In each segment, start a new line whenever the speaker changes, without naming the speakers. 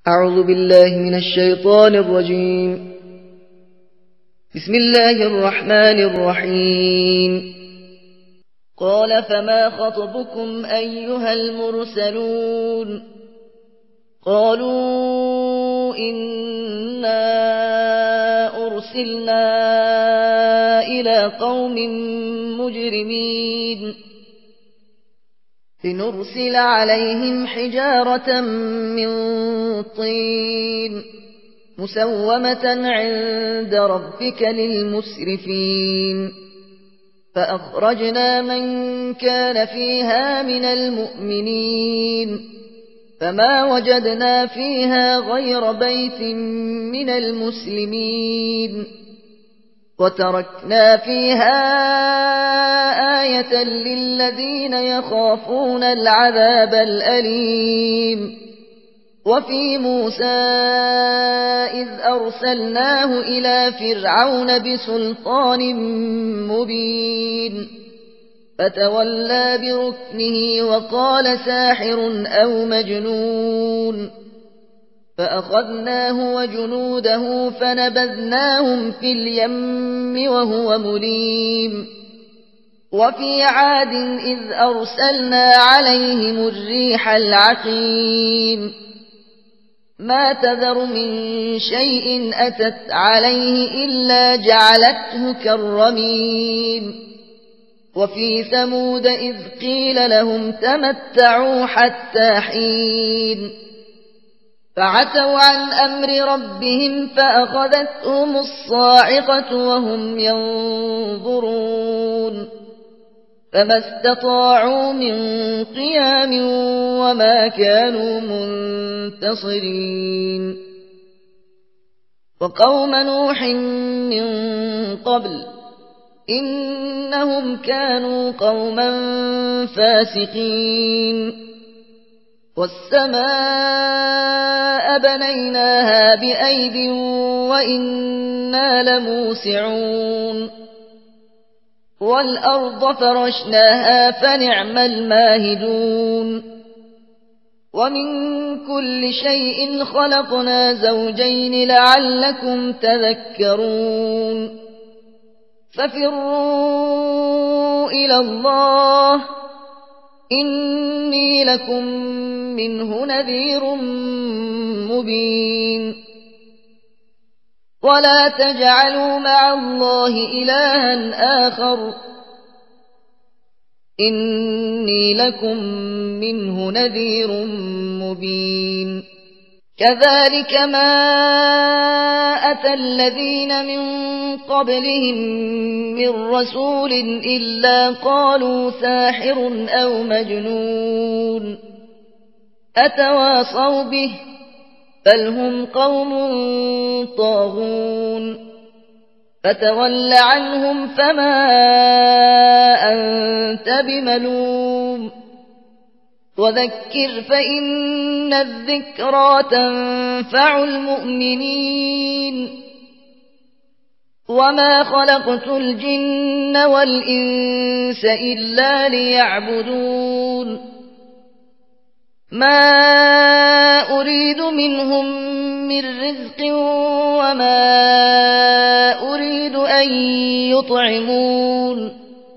أعوذ بالله من الشيطان الرجيم. بسم الله الرحمن الرحيم. قال فما خطبكم أيها المرسلون؟ قالوا إنا أرسلنا إلى قوم مجرمين لنرسل عليهم حجارة من طين مسومة عند ربك للمسرفين فأخرجنا من كان فيها من المؤمنين فما وجدنا فيها غير بيت من المسلمين وتركنا فيها آية للذين يخافون العذاب الأليم. وفي موسى إذ أرسلناه إلى فرعون بسلطان مبين فتولى بركنه وقال ساحر أو مجنون فأخذناه وجنوده فنبذناهم في اليم وهو مليم. وفي عاد إذ أرسلنا عليهم الريح العقيم ما تذر من شيء أتت عليه إلا جعلته كالرميم. وفي ثمود إذ قيل لهم تمتعوا حتى حين فعتوا عن أمر ربهم فأخذتهم الصاعقة وهم ينظرون فما استطاعوا من قيام وما كانوا منتصرين. وقوم نوح من قبل إنهم كانوا قوما فاسقين والسماء بنيناها بأيد وإنا لموسعون والأرض فرشناها فنعم الماهدون. ومن كل شيء خلقنا زوجين لعلكم تذكرون. ففروا إلى الله إني لكم منه نذير مبين. ولا تجعلوا مع الله إلها آخر إني لكم منه نذير مبين. كذلك ما أتى الذين من قبلهم من رسول إلا قالوا ساحر أو مجنون أتواصوا به بل هم قوم طاغون. فتول عنهم فما أنت بملوم وذكر فإن الذكرى تنفع المؤمنين. وما خلقت الجن والإنس إلا ليعبدون ما أريد منهم من رزق وما أريد أن يطعمون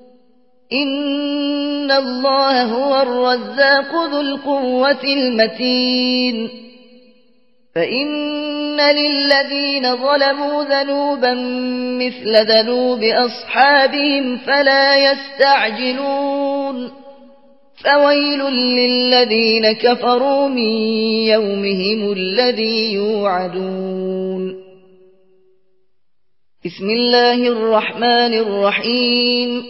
إن الله هو الرزاق ذو القوة المتين. فإن للذين ظلموا ذنوبا مثل ذنوب أصحابهم فلا يستعجلون. فويل للذين كفروا من يومهم الذي يوعدون. بسم الله الرحمن الرحيم.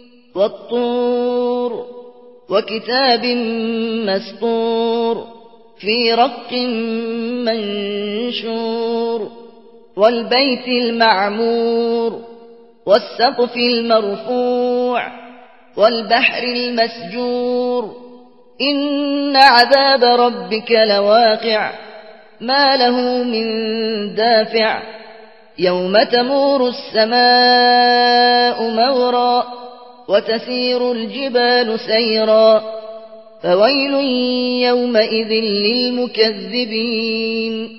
والطور وكتاب مسطور في رق منشور والبيت المعمور والسقف المرفوع والبحر المسجور إن عذاب ربك لواقع ما له من دافع يوم تمور السماء مورا وتسير الجبال سيرا فويل يومئذ للمكذبين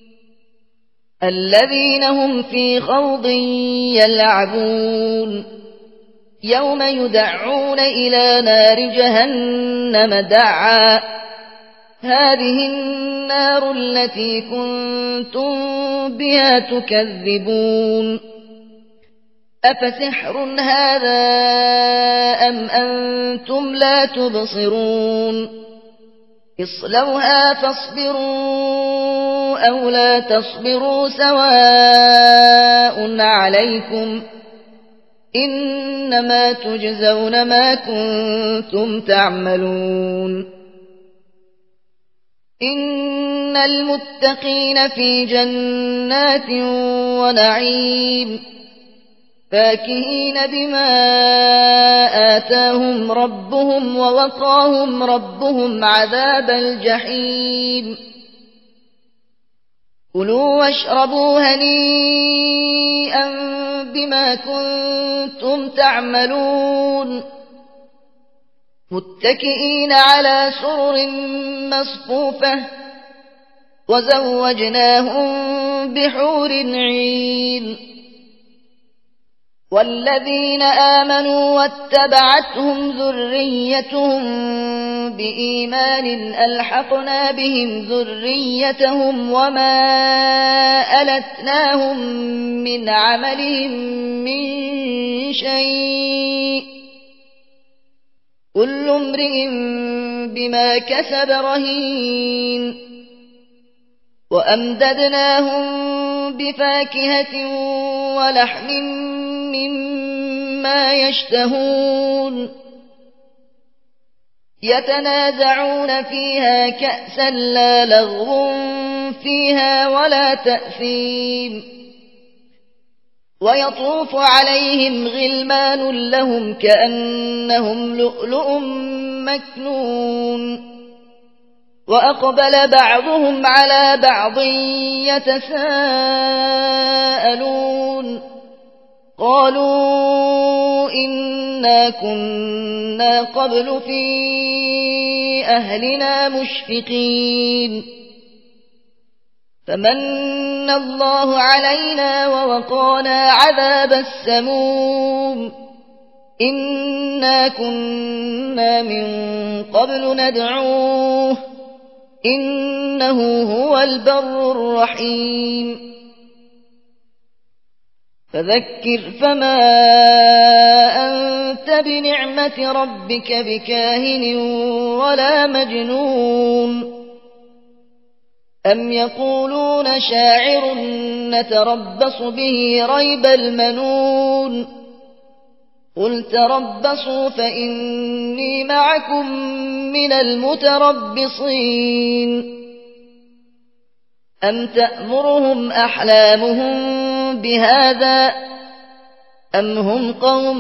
الذين هم في خوض يلعبون يوم يدعون إلى نار جهنم دعا هذه النار التي كنتم بها تكذبون أفسحر هذا أم أنتم لا تبصرون اصلوها فاصبروا أو لا تصبروا سواء عليكم إنما تجزون ما كنتم تعملون إن المتقين في جنات ونعيم فاكهين بما آتاهم ربهم ووقاهم ربهم عذاب الجحيم كلوا واشربوا هنيئا بما كنتم تعملون متكئين على سرر مصفوفة وزوجناهم بحور عين والذين آمنوا واتبعتهم ذريتهم بإيمان ألحقنا بهم ذريتهم وما ألتناهم من عملهم من شيء كل امرئ بما كسب رهين وأمددناهم بفاكهة ولحم مما يشتهون يتنازعون فيها كأسا لا لغو فيها ولا تأثيم ويطوف عليهم غلمان لهم كأنهم لؤلؤ مكنون وأقبل بعضهم على بعض يتساءلون قالوا إنا كنا قبل في أهلنا مشفقين فمن الله علينا ووقانا عذاب السموم إنا كنا من قبل ندعوه إنه هو البر الرحيم فذكر فما أنت بنعمة ربك بكاهن ولا مجنون أم يقولون شاعر نتربص به ريب المنون قل تربصوا فإني معكم من المتربصين أم تأمرهم أحلامهم بهذا أم هم قوم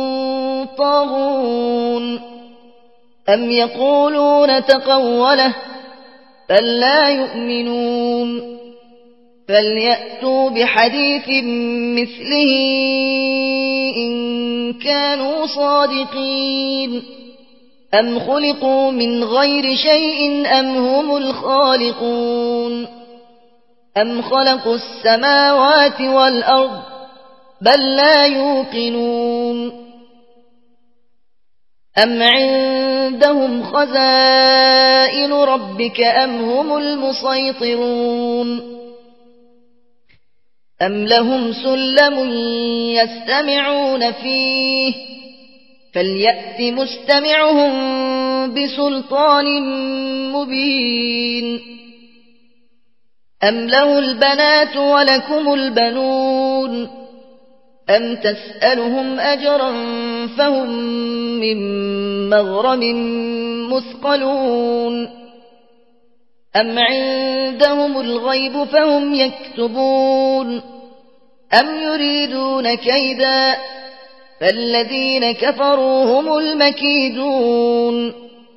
طاغون أم يقولون تقوله بل لا يؤمنون فليأتوا بحديث مثله إن كانوا صادقين أم خلقوا من غير شيء أم هم الخالقون أم خلقوا السماوات والأرض بل لا يوقنون أم عندهم خزائن ربك أم هم المسيطرون أم لهم سلم يستمعون فيه فليأت مستمعهم بسلطان مبين أم له البنات ولكم البنون أم تسألهم أجرا فهم من مغرم مثقلون أم عندهم الغيب فهم يكتبون أم يريدون كيدا فالذين كفروا هم المكيدون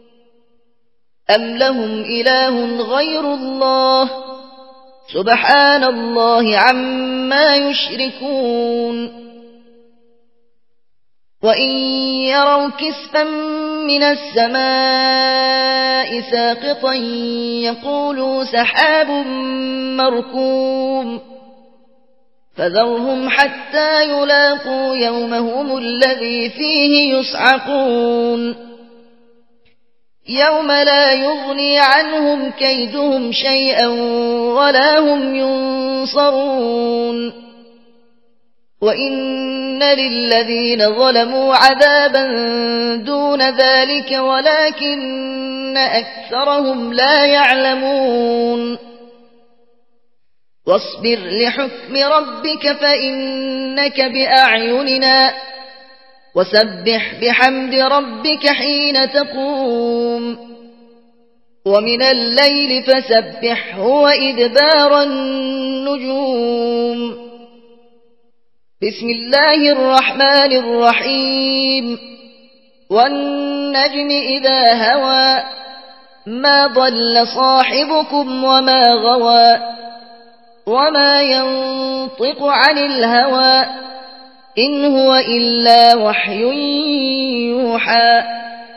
أم لهم إله غير الله سبحان الله عما يشركون وإن يروا كسفا من السماء ساقطا يقولوا سحاب مركوم فذرهم حتى يلاقوا يومهم الذي فيه يصعقون يوم لا يغني عنهم كيدهم شيئا ولا هم ينصرون وإن للذين ظلموا عذابا دون ذلك ولكن أكثرهم لا يعلمون واصبر لحكم ربك فإنك بأعيننا وسبح بحمد ربك حين تقوم ومن الليل فسبحه وإدبار النجوم بسم الله الرحمن الرحيم والنجم إذا هوى ما ضل صاحبكم وما غوى وما ينطق عن الهوى إن هو إلا وحي يوحى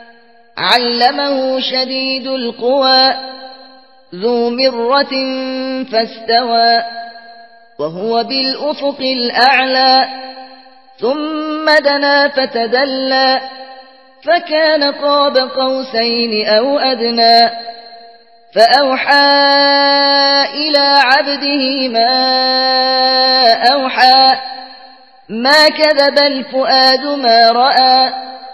علمه شديد القوى ذو مرة فاستوى وهو بالأفق الأعلى ثم دنا فتدلى فكان قاب قوسين أو أدنى فأوحى إلى عبده ما أوحى ما كذب الفؤاد ما رأى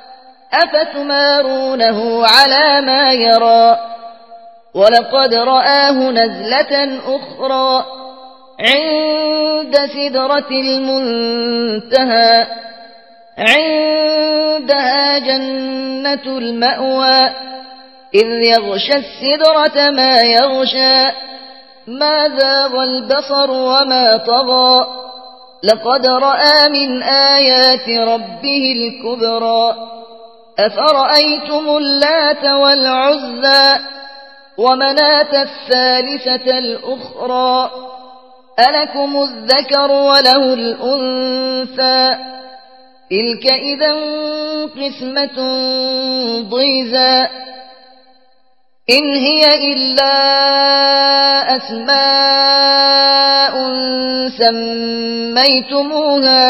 أفتمارونه على ما يرى ولقد رآه نزلة أخرى عند سدرة المنتهى عندها جنة المأوى إذ يغشى السدرة ما يغشى ما زاغ البصر وما طغى لقد رأى من آيات ربه الكبرى أفرأيتم اللات والعزى ومناة الثالثة الأخرى ألكم الذكر وله الأنثى تلك إذا قسمة ضيزى إن هي إلا أسماء سميتموها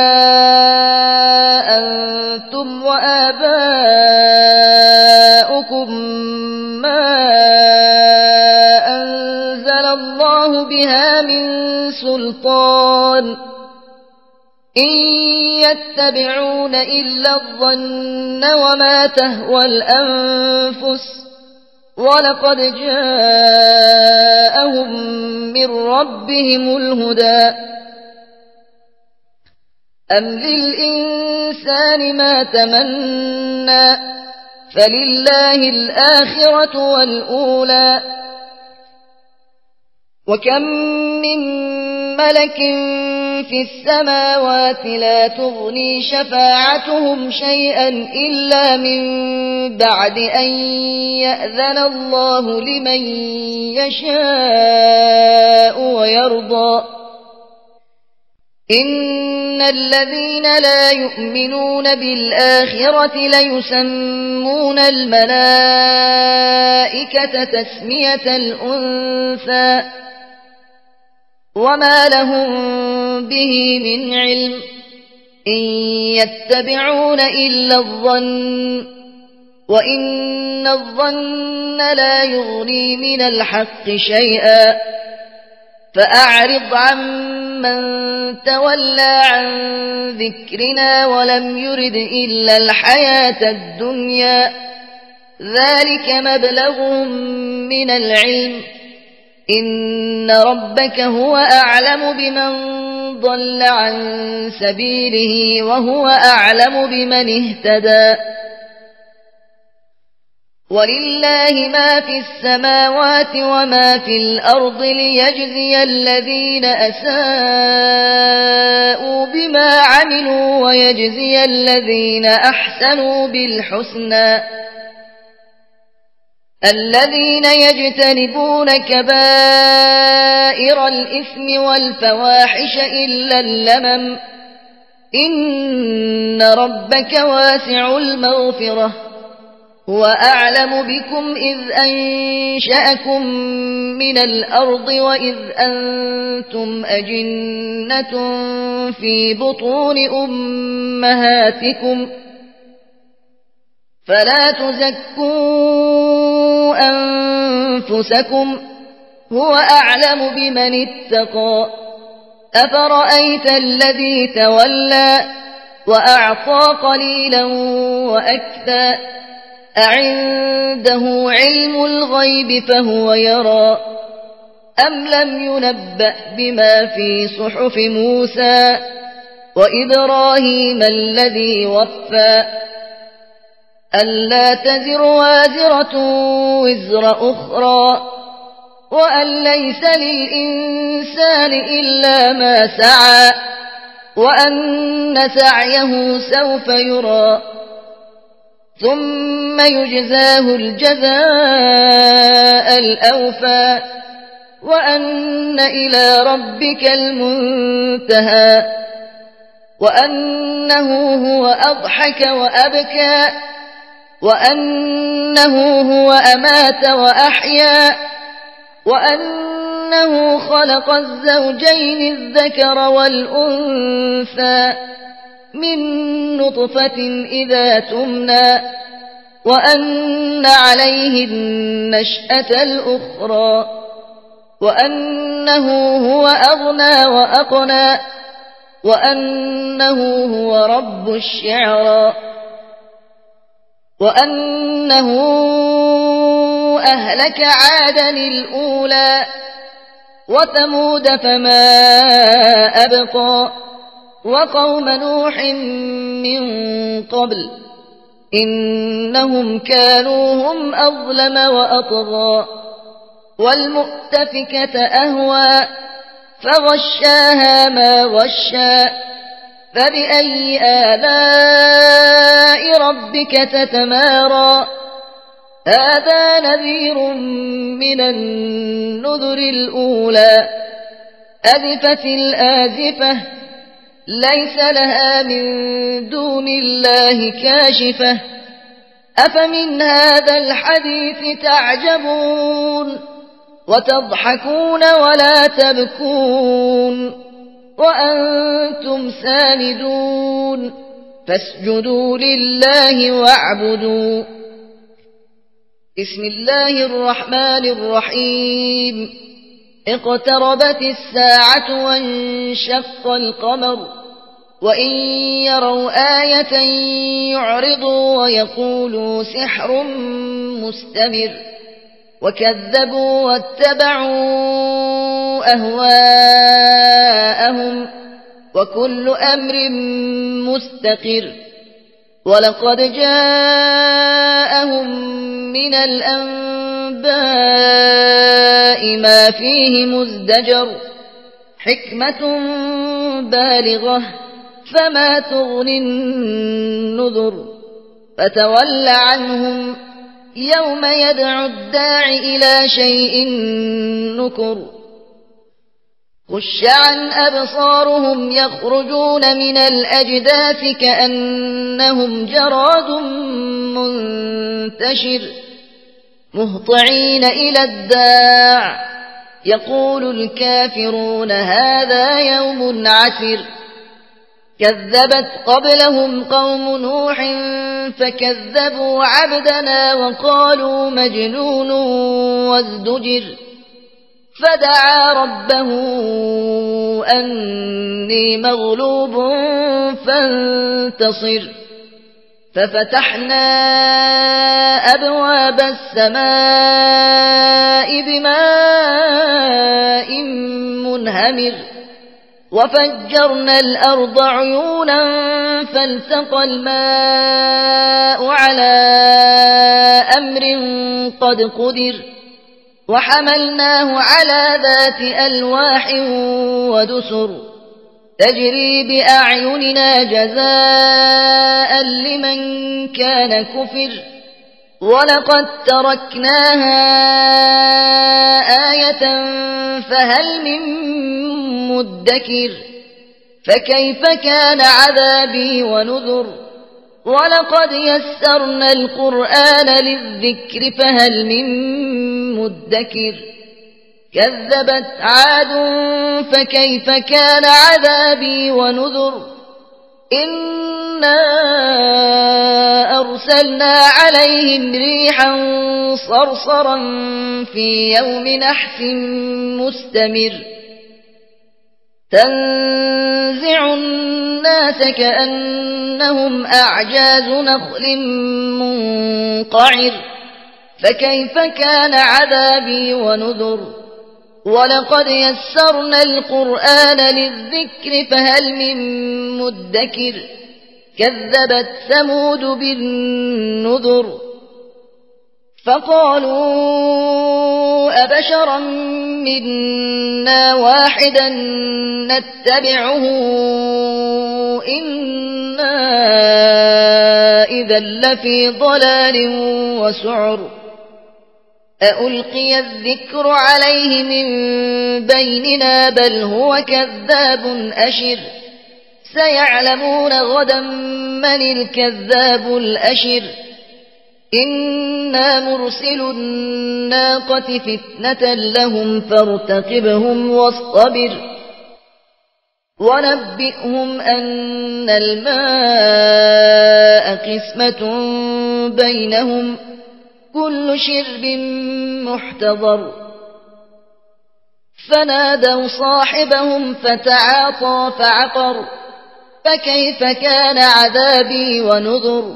أنتم وآباؤكم ما أنزل الله بها من سلطان إن يتبعون إلا الظن وما تهوى الأنفس ولقد جاءهم من ربهم الهدى أم للإنسان ما تمنى فلله الآخرة والأولى وكم من ملك في السماوات لا تغني شفاعتهم شيئا إلا من بعد أن يأذن الله لمن يشاء ويرضى إن الذين لا يؤمنون بالآخرة ليسمون الملائكة تسمية الأنثى وما لهم به من علم إن يتبعون إلا الظن وإن الظن لا يغني من الحق شيئا فأعرض عمن تولى عن ذكرنا ولم يرد إلا الحياة الدنيا ذلك مبلغهم من العلم إن ربك هو أعلم بمن ضل عن سبيله وهو أعلم بمن اهتدى ولله ما في السماوات وما في الأرض ليجزي الذين أساءوا بما عملوا ويجزي الذين أحسنوا بالحسنى الذين يجتنبون كبائر الإثم والفواحش إن ربك واسع المغفرة هو أعلم بكم إذ أنشأكم من الأرض وإذ أنتم أجنة في بطون أمهاتكم فلا تزكوا أنفسكم هو أعلم بمن اتقى أفرأيت الذي تولى وأعطى قليلا وأكدى أعنده علم الغيب فهو يرى أم لم ينبأ بما في صحف موسى وإبراهيم الذي وفى ألا تزر وازرة وزر أخرى وأن ليس للإنسان إلا ما سعى وأن سعيه سوف يرى ثم يجزاه الجزاء الأوفى وأن إلى ربك المنتهى وأنه هو أضحك وأبكى وأنه هو أمات وأحيا وأنه خلق الزوجين الذكر والأنثى من نطفة إذا تمنى وأن عليه النشأة الأخرى وأنه هو أغنى وأقنى وأنه هو رب الشعرى وأنه أهلك عادا الأولى وثمود فما أبقى وقوم نوح من قبل إنهم كانوا هم أظلم وأطغى والمؤتفكة أهوى فغشاها ما غشى فبأي آلاء ربك تتمارى هذا نذير من النذر الأولى أزفت الآزفة ليس لها من دون الله كاشفة أفمن هذا الحديث تعجبون وتضحكون ولا تبكون وأنتم سامدون فاسجدوا لله واعبدوا بسم الله الرحمن الرحيم اقتربت الساعة وانشق القمر وإن يروا آية يعرضوا ويقولوا سحر مستمر وكذبوا واتبعوا أهواءهم وكل أمر مستقر ولقد جاءهم من الأنباء ما فيه مزدجر حكمة بالغة فما تغني النذر فتول عنهم يوم يدعو الداع إلى شيء نكر خش عن أبصارهم يخرجون من الأجداث كأنهم جراد منتشر مهطعين إلى الداع يقول الكافرون هذا يوم عسر كذبت قبلهم قوم نوح فكذبوا عبدنا وقالوا مجنون وازدجر فدعا ربه أني مغلوب فانتصر ففتحنا أبواب السماء بماء منهمر وفجرنا الأرض عيونا فالتقى الماء على أمر قد قدر وحملناه على ذات ألواح ودسر تجري بأعيننا جزاء لمن كان كفر ولقد تركناها آية فهل من مدكر فكيف كان عذابي ونذر ولقد يسرنا القرآن للذكر فهل من مدكر كذبت عاد فكيف كان عذابي ونذر إنا أرسلنا عليهم ريحا صرصرا في يوم نحس مستمر تنزع الناس كأنهم أعجاز نخل منقعر فكيف كان عذابي ونذر ولقد يسرنا القرآن للذكر فهل من مدكر كذبت ثمود بالنذر فقالوا أبشرا منا واحدا نتبعه إنا إذا لفي ضلال وسعر أألقي الذكر عليه من بيننا بل هو كذاب أشر سيعلمون غدا من الكذاب الأشر إنا مرسل الناقة فتنة لهم فارتقبهم واصطبر ونبئهم أن الماء قسمة بينهم كل شرب محتضر فنادوا صاحبهم فتعاطى فعقر فكيف كان عذابي ونذر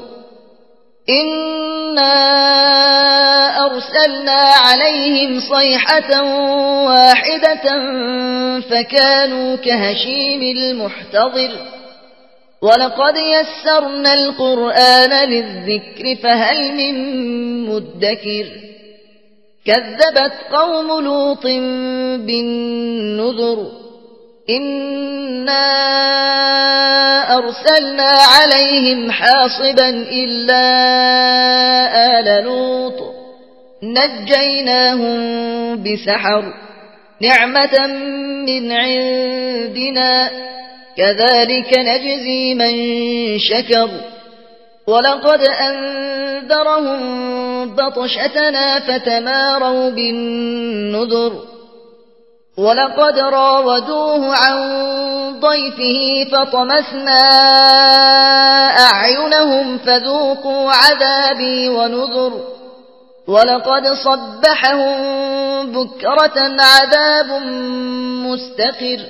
إنا أرسلنا عليهم صيحة واحدة فكانوا كهشيم المحتضر ولقد يسرنا القرآن للذكر فهل من مدكر كذبت قوم لوط بالنذر إنا أرسلنا عليهم حاصبا إلا آل لوط نجيناهم بسحر نعمة من عندنا كذلك نجزي من شكر ولقد أنذرهم بطشتنا فتماروا بالنذر ولقد راودوه عن ضيفه فطمسنا أعينهم فذوقوا عذابي ونذر ولقد صبحهم بكرة عذاب مستقر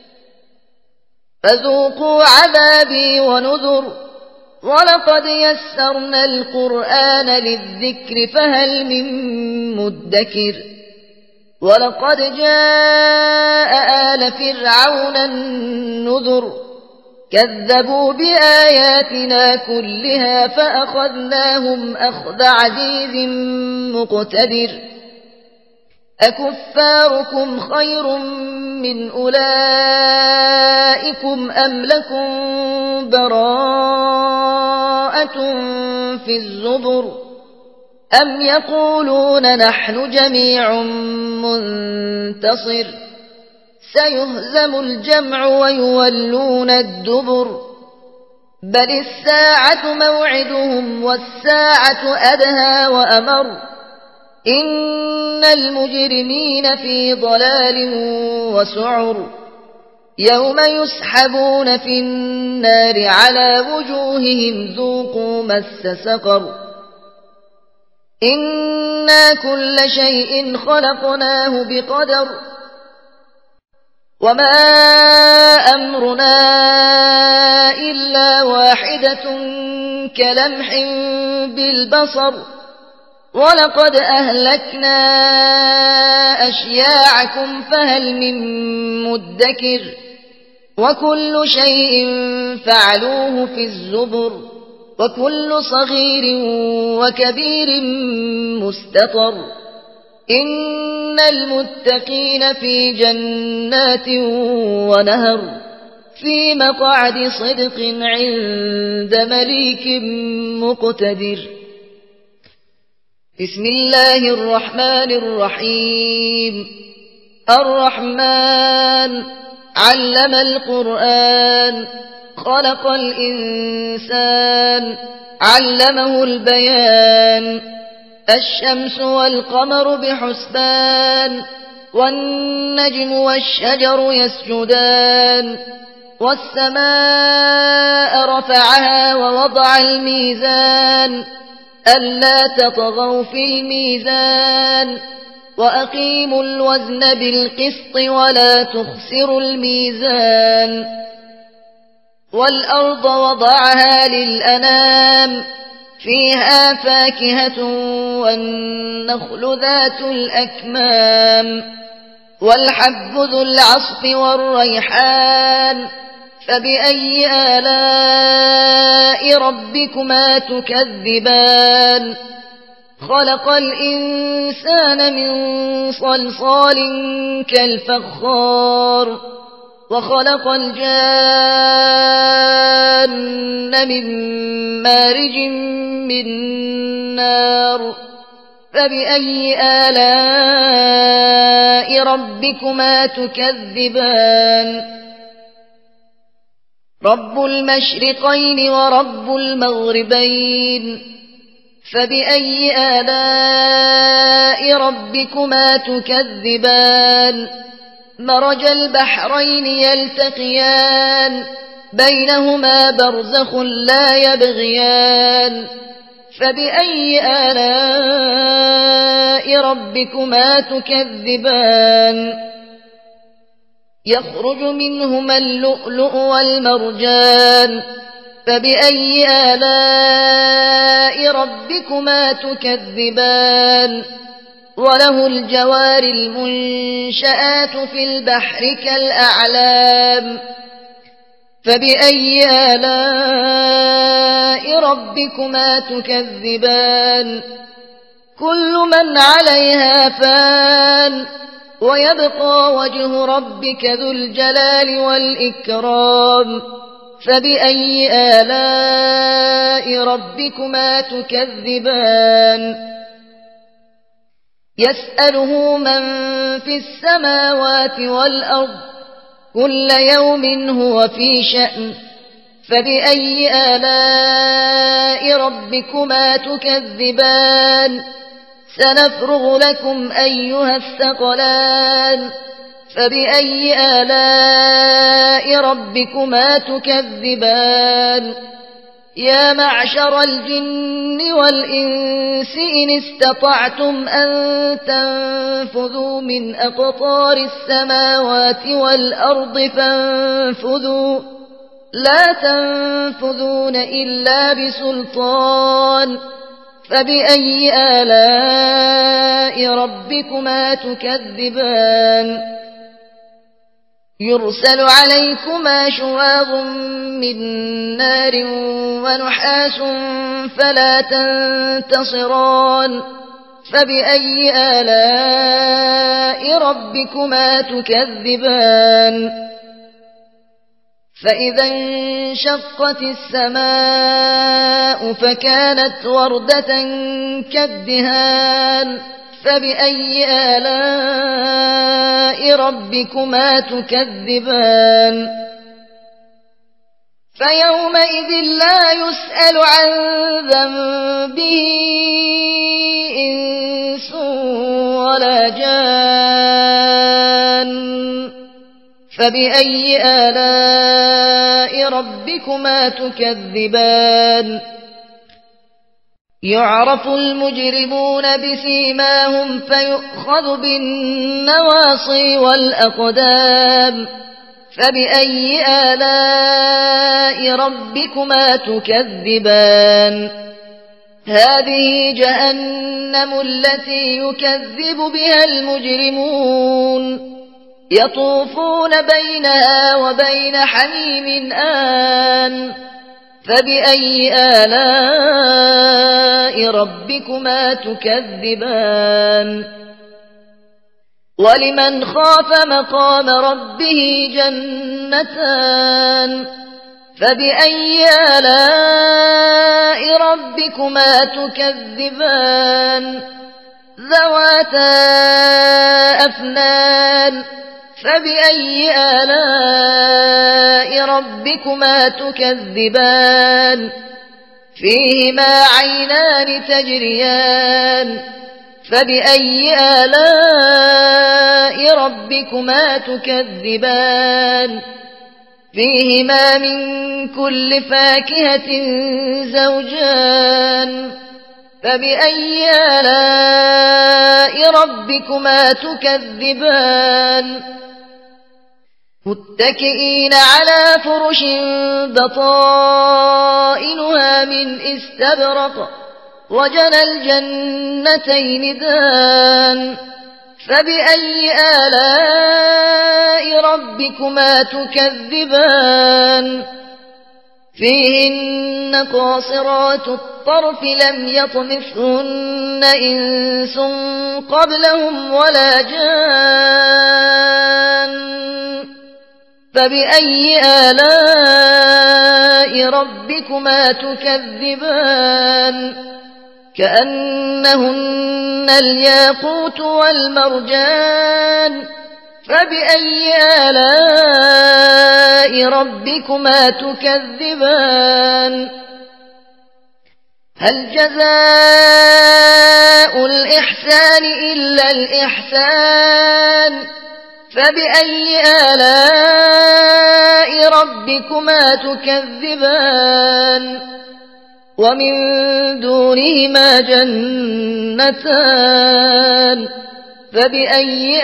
فذوقوا عذابي ونذر ولقد يسرنا القرآن للذكر فهل من مدكر ولقد جاء آل فرعون النذر كذبوا بآياتنا كلها فأخذناهم أخذ عزيز مقتدر أكفاركم خير من أولئكم أم لكم براءة في الزبر أم يقولون نحن جميع منتصر سيهزم الجمع ويولون الدبر بل الساعة موعدهم والساعة أدهى وأمر إن المجرمين في ضلال وسعر يوم يسحبون في النار على وجوههم ذوقوا مس سقر إنا كل شيء خلقناه بقدر وما أمرنا إلا واحدة كلمح بالبصر ولقد أهلكنا أشياعكم فهل من مدكر وكل شيء فعلوه في الزبر وكل صغير وكبير مستطر إن المتقين في جنات ونهر في مقعد صدق عند مليك مقتدر بسم الله الرحمن الرحيم الرحمن علم القرآن خلق الإنسان علمه البيان الشمس والقمر بحسبان والنجم والشجر يسجدان والسماء رفعها ووضع الميزان ألا تطغوا في الميزان وأقيموا الوزن بالقسط ولا تخسروا الميزان والأرض وضعها للأنام فيها فاكهة والنخل ذات الأكمام والحب ذو العصف والريحان فبأي آلاء ربكما تكذبان خلق الإنسان من صلصال كالفخار وخلق الجان من مارج من نار فبأي آلاء ربكما تكذبان رب المشرقين ورب المغربين فبأي آلاء ربكما تكذبان مرج البحرين يلتقيان بينهما برزخ لا يبغيان فبأي آلاء ربكما تكذبان يخرج منهما اللؤلؤ والمرجان فبأي آلاء ربكما تكذبان وله الجوار المنشآت في البحر كالأعلام فبأي آلاء ربكما تكذبان كل من عليها فان ويبقى وجه ربك ذو الجلال والإكرام فبأي آلاء ربكما تكذبان يسأله من في السماوات والأرض كل يوم هو في شأن فبأي آلاء ربكما تكذبان سنفرغ لكم أيها الثقلان فبأي آلاء ربكما تكذبان يا معشر الجن والإنس إن استطعتم أن تنفذوا من أقطار السماوات والأرض فانفذوا لا تنفذون إلا بسلطان فبأي آلاء ربكما تكذبان يرسل عليكما شواظ من نار ونحاس فلا تنتصران فبأي آلاء ربكما تكذبان فإذا انشقت السماء فكانت وردة كالدهان فبأي آلاء ربكما تكذبان فيومئذ لا يسأل عن ذنبه إنس ولا جان فبأي آلاء ربكما تكذبان يعرف المجرمون بسيماهم فيؤخذ بالنواصي والأقدام فبأي آلاء ربكما تكذبان هذه جهنم التي يكذب بها المجرمون يطوفون بينها وبين حميم آن فبأي آلاء ربكما تكذبان ولمن خاف مقام ربه جنتان فبأي آلاء ربكما تكذبان ذواتا أفنان فبأي آلاء ربكما تكذبان فيهما عينان تجريان فبأي آلاء ربكما تكذبان فيهما من كل فاكهة زوجان فبأي آلاء ربكما تكذبان متكئين على فرش بطائنها من استبرق وجنى الجنتين دان فبأي آلاء ربكما تكذبان فيهن قاصرات الطرف لم يطمثهن إنس قبلهم ولا جان فبأي آلاء ربكما تكذبان كأنهن الياقوت والمرجان فبأي آلاء ربكما تكذبان هل جزاء الإحسان إلا الإحسان فبأي آلاء ربكما تكذبان ومن دونهما جنتان فبأي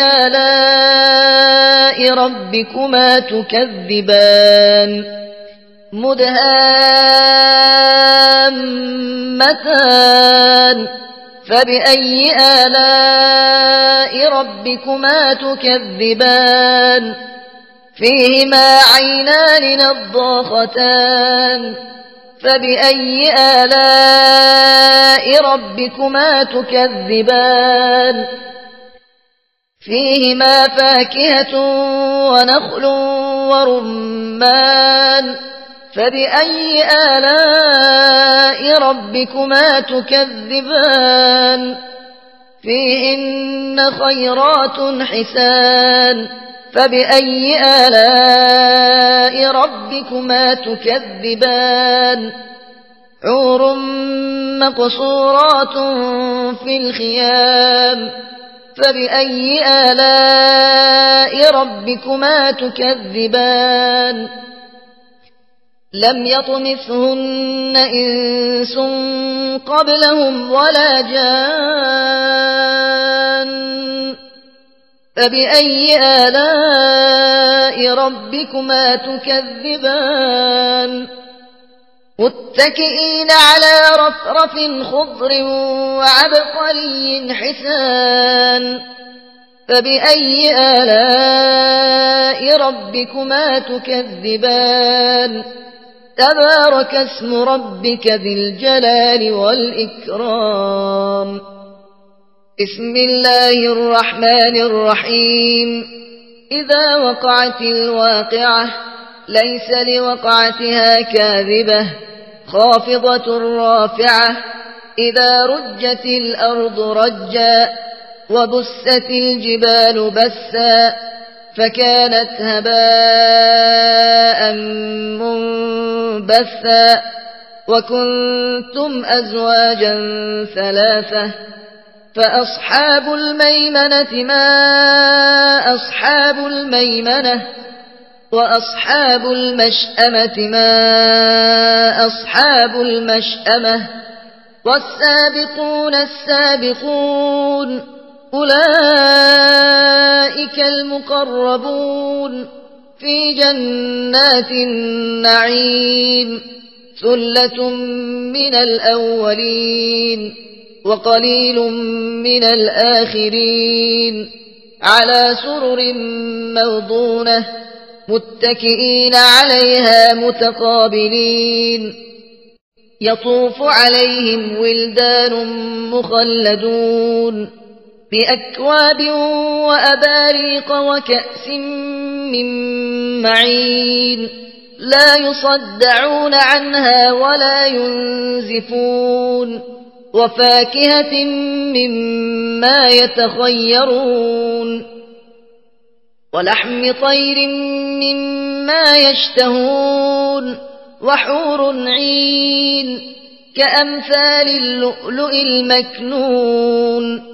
آلاء ربكما تكذبان مدهامتان فبأي آلاء ربكما تكذبان فيهما عينان نضاختان فبأي آلاء ربكما تكذبان فيهما فاكهة ونخل ورمان فبأي آلاء ربكما تكذبان فيهن خيرات حسان فبأي آلاء ربكما تكذبان حور مقصورات في الخيام فبأي آلاء ربكما تكذبان لم يطمثهن إنس قبلهم ولا جان فبأي آلاء ربكما تكذبان متكئين على رفرف خضر وعبقري حسان فبأي آلاء ربكما تكذبان تبارك اسم ربك ذي الجلال والإكرام بسم الله الرحمن الرحيم إذا وقعت الواقعة ليس لوقعتها كاذبة خافضة رافعة إذا رجت الأرض رجا وبست الجبال بسا فكانت هباء منبثا وكنتم أزواجا ثلاثة فأصحاب الميمنة ما أصحاب الميمنة وأصحاب المشأمة ما أصحاب المشأمة والسابقون السابقون أولئك المقربون في جنات النعيم ثلة من الأولين وقليل من الآخرين على سرر موضونة متكئين عليها متقابلين يطوف عليهم ولدان مخلدون بأكواب وأباريق وكأس من معين لا يصدعون عنها ولا ينزفون وفاكهة مما يتخيرون ولحم طير مما يشتهون وحور عين كأمثال اللؤلؤ المكنون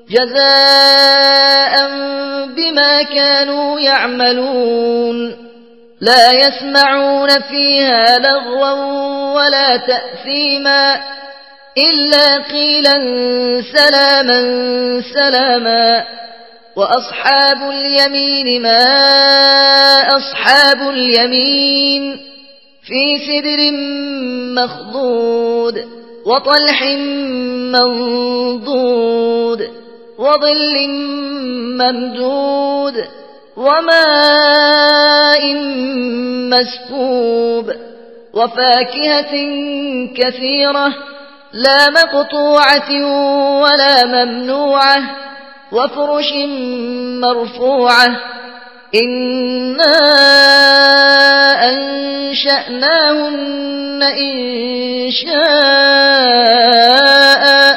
جزاء بما كانوا يعملون لا يسمعون فيها لغوا ولا تأثيما إلا قيلا سلاما سلاما وأصحاب اليمين ما أصحاب اليمين في سدر مخضود وطلح منضود وظل ممدود وماء مسكوب وفاكهة كثيرة لا مقطوعة ولا ممنوعة وفرش مرفوعة إنا أنشأناهن إنشاء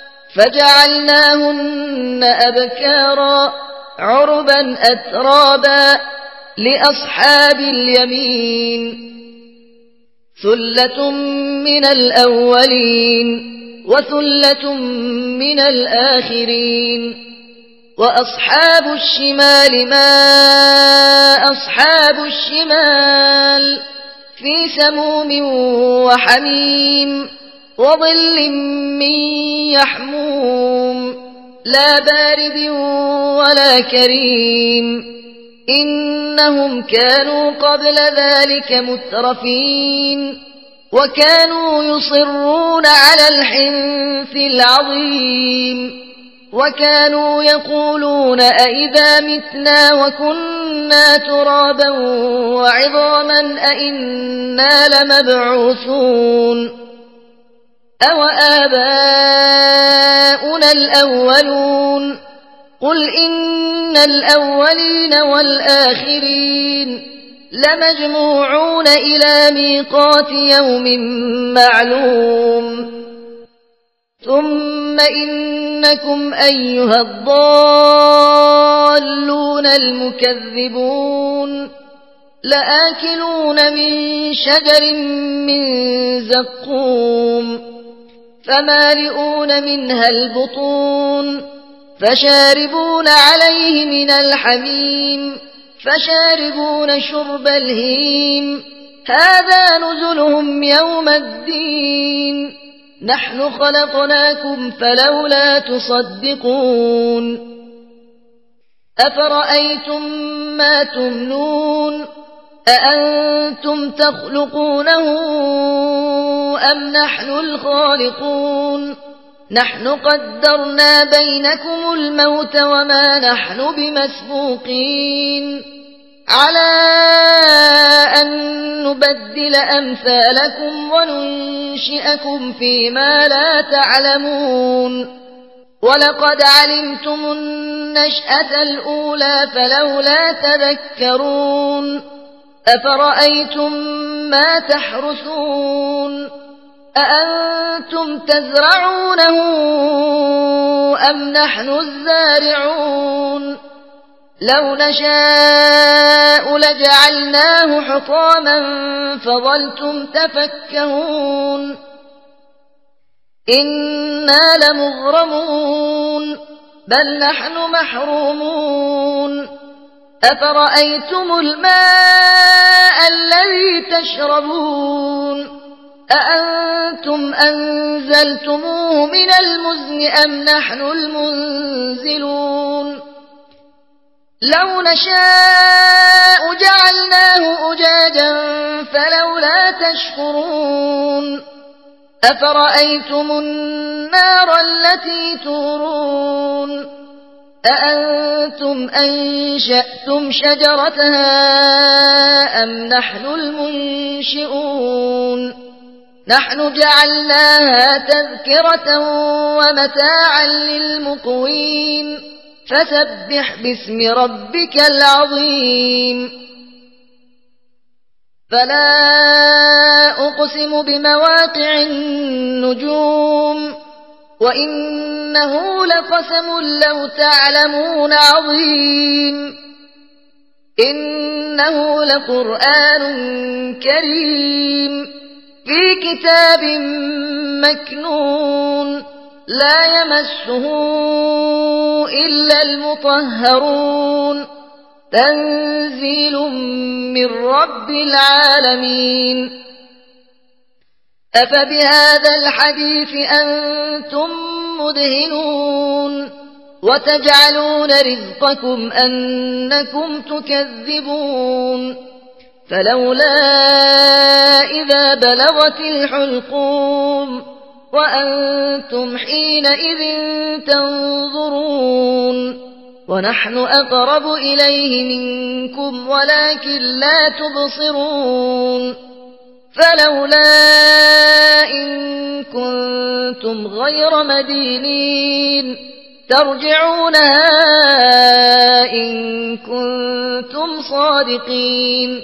فجعلناهن أبكارا عربا أترابا لأصحاب اليمين ثلة من الأولين وثلة من الآخرين وأصحاب الشمال ما أصحاب الشمال في سموم وحميم وظل من يحموم لا بارد ولا كريم إنهم كانوا قبل ذلك مترفين وكانوا يصرون على الحنث العظيم وكانوا يقولون أئذا متنا وكنا ترابا وعظاما أئنا لمبعوثون أوآباؤنا الأولون قل إن الأولين والآخرين لمجموعون إلى ميقات يوم معلوم ثم إنكم أيها الضالون المكذبون لآكلون من شجر من زقوم فمالئون منها البطون فشاربون عليه من الحميم فشاربون شرب الهيم هذا نزلهم يوم الدين نحن خلقناكم فلولا تصدقون أفرأيتم ما تمنون أأنتم تخلقونه أم نحن الخالقون نحن قدرنا بينكم الموت وما نحن بمسبوقين على أن نبدل أمثالكم وننشئكم فيما لا تعلمون ولقد علمتم النشأة الأولى فلولا تذكرون أفرأيتم ما تحرثون أأنتم تزرعونه أم نحن الزارعون لو نشاء لجعلناه حطاما فظلتم تفكهون إنا لمغرمون بل نحن محرومون أفرأيتم الماء الذي تشربون أأنتم أنزلتموه من المزن أم نحن المنزلون لو نشاء جعلناه أجاجا فلولا تشكرون أفرأيتم النار التي تورون أأنتم أنشأتم شجرتها أم نحن المنشئون نحن جعلناها تذكرة ومتاعا للمقوين فسبح باسم ربك العظيم فلا أقسم بمواقع النجوم وإنه لقسم لو تعلمون عظيم إنه لقرآن كريم في كتاب مكنون لا يمسه إلا المطهرون تنزيل من رب العالمين أفبهذا الحديث أنتم مدهنون وتجعلون رزقكم أنكم تكذبون فلولا إذا بلغت الحلقوم وأنتم حينئذ تنظرون ونحن أقرب إليه منكم ولكن لا تبصرون فلولا إن كنتم غير مدينين ترجعونها إن كنتم صادقين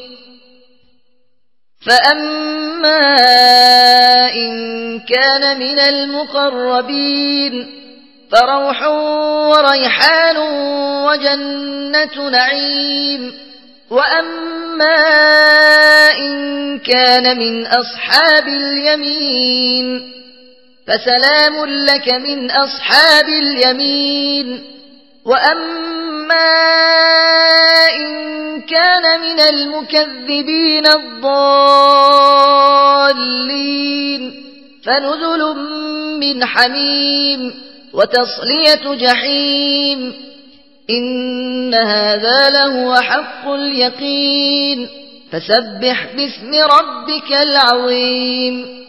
فأما إن كان من المقربين فروح وريحان وجنة نعيم وأما إن كان من أصحاب اليمين فسلام لك من أصحاب اليمين وأما إن كان من المكذبين الضالين فنزل من حميم وتصلية جحيم إن هذا لهو حق اليقين فسبح باسم ربك العظيم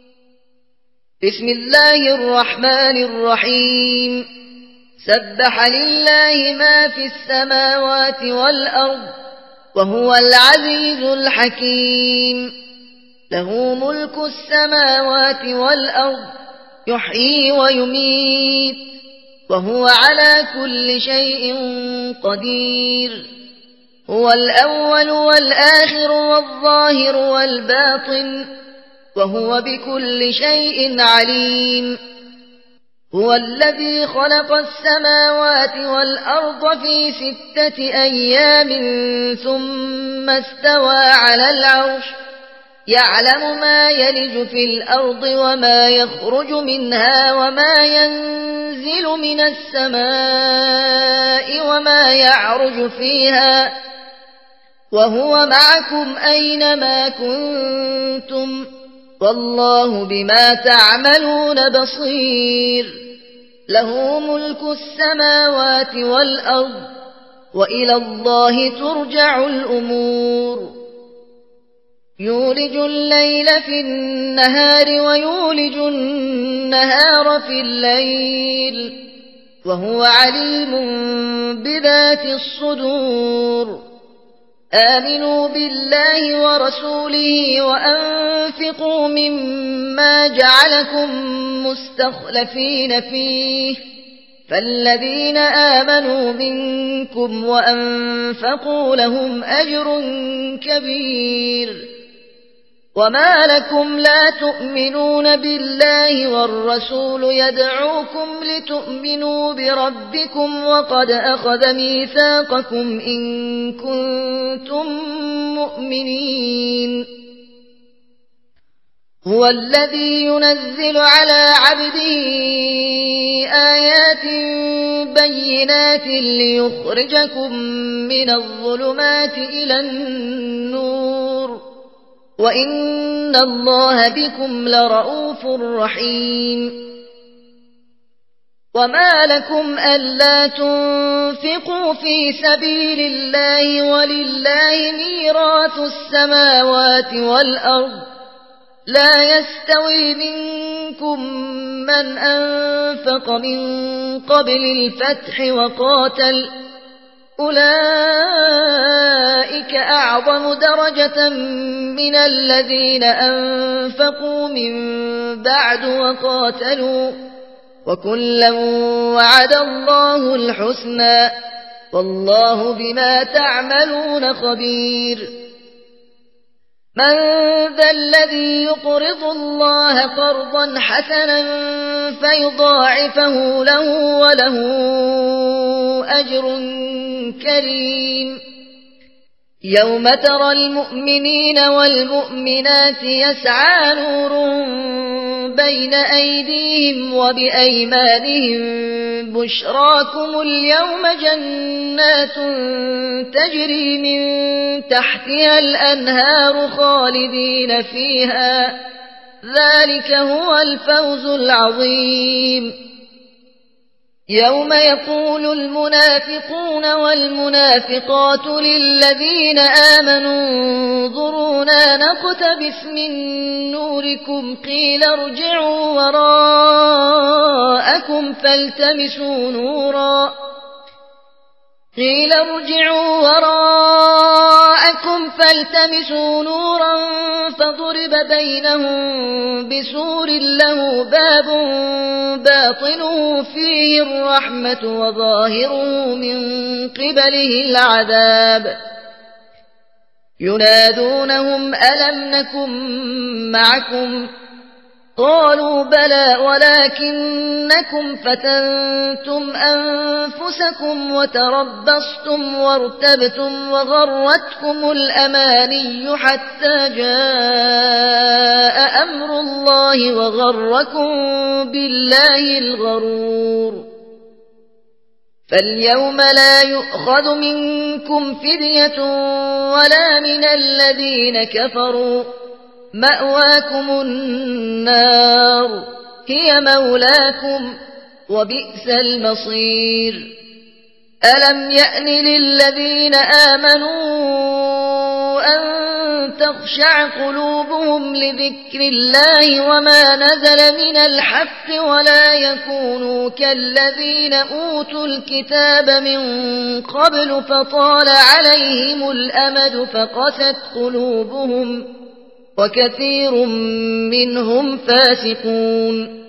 بسم الله الرحمن الرحيم سبح لله ما في السماوات والأرض وهو العزيز الحكيم له ملك السماوات والأرض يحيي ويميت وهو على كل شيء قدير هو الأول والآخر والظاهر والباطن وهو بكل شيء عليم هو الذي خلق السماوات والأرض في 6 أيام ثم استوى على العرش يعلم ما يلج في الأرض وما يخرج منها وما ينزل من السماء وما يعرج فيها وهو معكم أينما كنتم والله بما تعملون بصير له ملك السماوات والأرض وإلى الله ترجع الأمور يولج الليل في النهار ويولج النهار في الليل وهو عليم بذات الصدور آمنوا بالله ورسوله وأنفقوا مما جعلكم مستخلفين فيه فالذين آمنوا منكم وأنفقوا لهم أجر كبير وما لكم لا تؤمنون بالله والرسول يدعوكم لتؤمنوا بربكم وقد أخذ ميثاقكم إن كنتم مؤمنين هو الذي ينزل على عبده آيات بينات ليخرجكم من الظلمات إلى النور وإن الله بكم لرؤوف رحيم وما لكم ألا تنفقوا في سبيل الله ولله ميراث السماوات والأرض لا يستوي منكم من أنفق من قبل الفتح وقاتل أولئك أعظم درجة من الذين أنفقوا من بعد وقاتلوا وكلا وعد الله الحسنى والله بما تعملون خبير من ذا الذي يقرض الله قرضا حسنا فيضاعفه له وله أجر كريم يوم ترى المؤمنين والمؤمنات يسعى نورهم بين أيديهم وبأيمانهم بشراكم اليوم جنات تجري من تحتها الأنهار خالدين فيها ذلك هو الفوز العظيم يوم يقول المنافقون والمنافقات للذين آمنوا انظرونا نقتبس من نوركم قيل ارجعوا وراءكم فالتمسوا نورا فضرب بينهم بسور له باب باطنه فيه الرحمة وظاهره من قبله العذاب ينادونهم ألم نكن معكم قالوا بلى ولكنكم فتنتم أنفسكم وتربصتم وارتبتم وغرتكم الأماني حتى جاء أمر الله وغركم بالله الغرور فاليوم لا يؤخذ منكم فدية ولا من الذين كفروا مأواكم النار هي مولاكم وبئس المصير ألم يأن للذين آمنوا أن تخشع قلوبهم لذكر الله وما نزل من الحق ولا يكونوا كالذين أوتوا الكتاب من قبل فطال عليهم الأمد فقست قلوبهم وكثير منهم فاسقون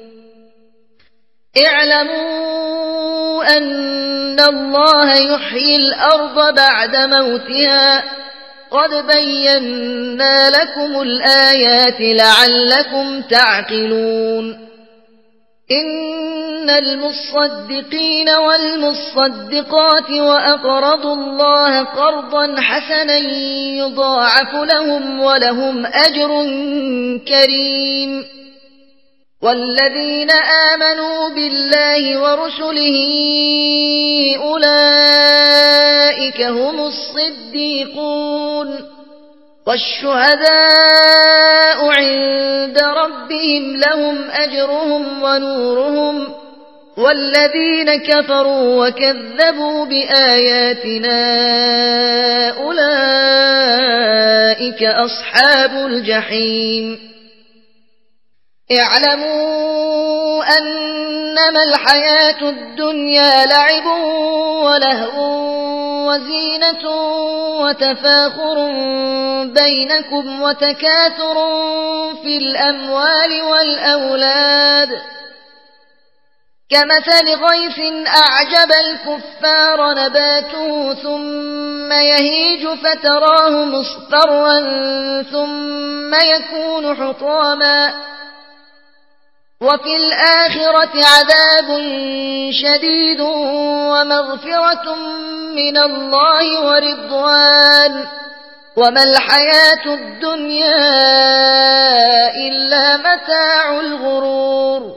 اعلموا أن الله يحيي الأرض بعد موتها قد بينا لكم الآيات لعلكم تعقلون إن المصدقين والمصدقات وأقرضوا الله قرضا حسنا يضاعف لهم ولهم أجر كريم والذين آمنوا بالله ورسله أولئك هم الصديقون والشهداء عند ربهم لهم أجرهم ونورهم والذين كفروا وكذبوا بآياتنا أولئك أصحاب الجحيم اعلموا أنما الحياة الدنيا لعب ولهو وزينة وتفاخر بينكم وتكاثر في الأموال والأولاد كمثل غيث أعجب الكفار نباته ثم يهيج فتراه مصفرا ثم يكون حطاما وفي الآخرة عذاب شديد ومغفرة من الله ورضوان وما الحياة الدنيا إلا متاع الغرور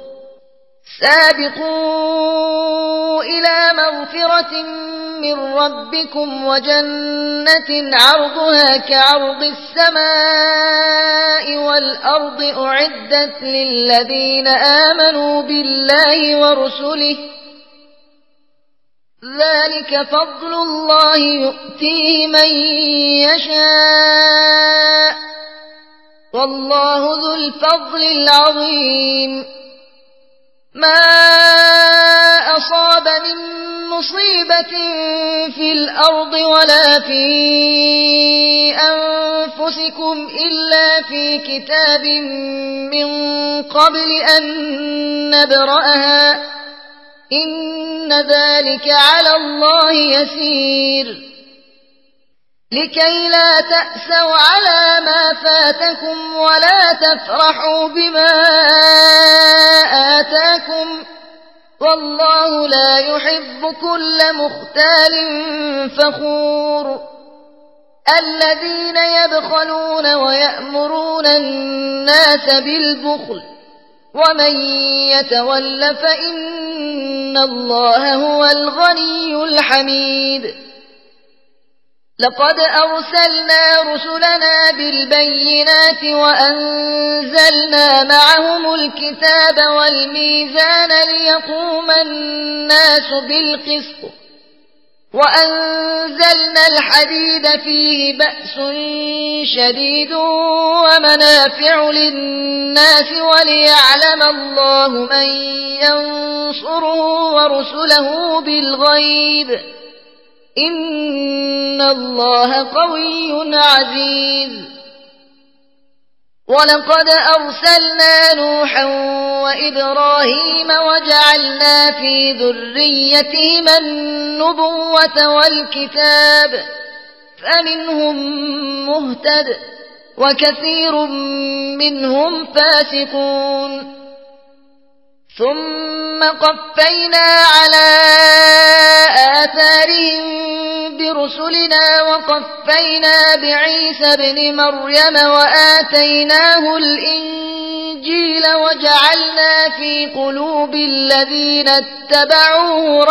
سابقوا إلى مغفرة من ربكم وجنة عرضها كعرض السماء والأرض أعدت للذين آمنوا بالله ورسله ذلك فضل الله يؤتيه من يشاء والله ذو الفضل العظيم ما أصاب من مصيبة في الأرض ولا في أنفسكم إلا في كتاب من قبل أن نبرأها إن ذلك على الله يسير لكي لا تأسوا على ما فاتكم ولا تفرحوا بما آتاكم والله لا يحب كل مختال فخور الذين يبخلون ويأمرون الناس بالبخل ومن يتول فإن الله هو الغني الحميد. لقد أرسلنا رسلنا بالبينات وأنزلنا معهم الكتاب والميزان ليقوم الناس بالقسط وأنزلنا الحديد فيه بأس شديد ومنافع للناس وليعلم الله من ينصره ورسله بالغيب إن الله قوي عزيز. ولقد أرسلنا نوحا وإبراهيم وجعلنا في ذريتهما النبوة والكتاب فمنهم مهتد وكثير منهم فاسقون. ثم قفينا على آثارهم برسلنا وقفينا بعيسى ابن مريم وآتيناه الإنجيل وجعلنا في قلوب الذين اتبعوه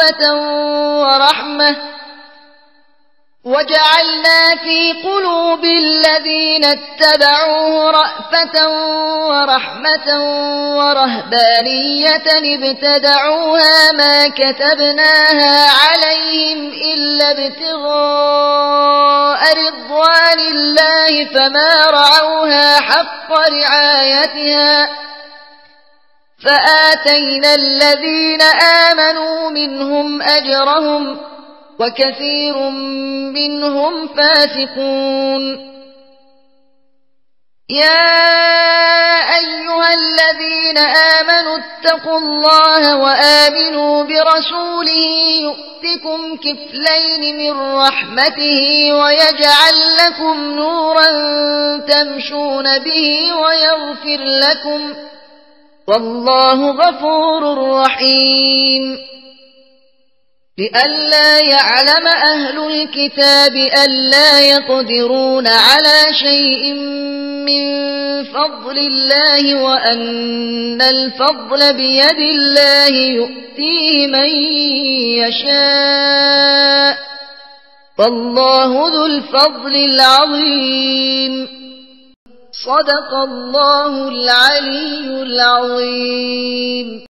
رأفة ورحمة ورهبانية ابتدعوها ما كتبناها عليهم إلا ابتغاء رضوان الله فما رعوها حق رعايتها فآتينا الذين آمنوا منهم أجرهم وكثير منهم فاسقون. يا أيها الذين آمنوا اتقوا الله وآمنوا برسوله يؤتكم كفلين من رحمته ويجعل لكم نورا تمشون به ويغفر لكم والله غفور رحيم. لئلا يعلم أهل الكتاب ألا يقدرون على شيء من فضل الله وأن الفضل بيد الله يؤتيه من يشاء والله ذو الفضل العظيم. صدق الله العلي العظيم.